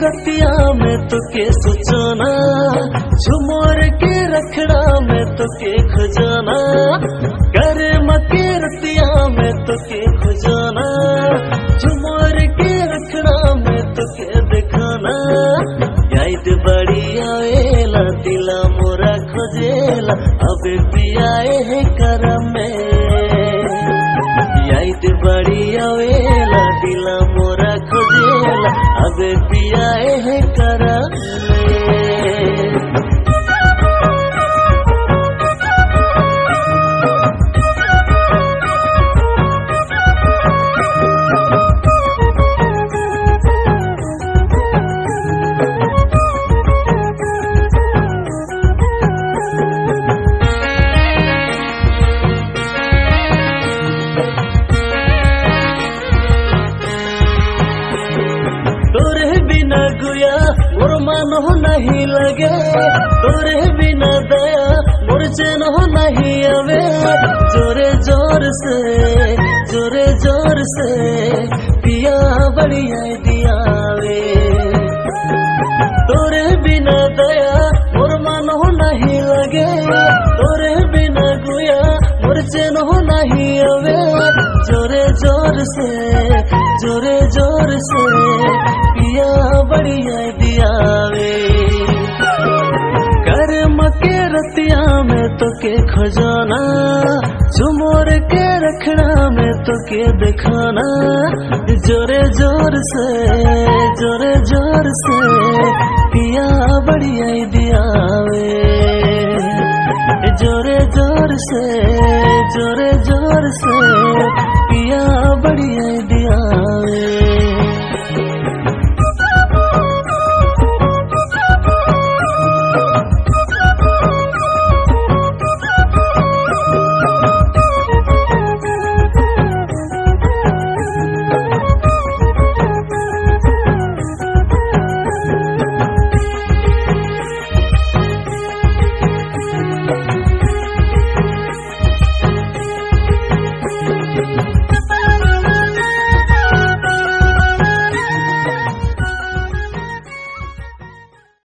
रतिया में toke Sochona, झूमर के रखड़ा में toke khojona, Karama ker Ratiya में toke khojona, झूमर के रखड़ा में toke देखना, याद बड़ी आवेला दिला मोरा खोजेला, अब पियाए है करम में, याद बड़ी आवेला दिला मोरा खोजेला, अब पियाए है करम में। गुया मोर मन हो नहीं लगे, तोरे बिना दया मोर चैन हो नहीं आवे, जोरे जोर से पिया बढ़िया दियावे, तोरे बिना दया मोर मन हो नहीं लगे, तोरे बिना गुया मोर चैन हो नहीं आवे, जोरे जोर से पिया बढ़िया दियावे, Karama ker Ratiya में toke khojona, झूमर के रखड़ा में toke देखना, जोरे जोर से पिया बढ़िया दियावे, जोरे जोर से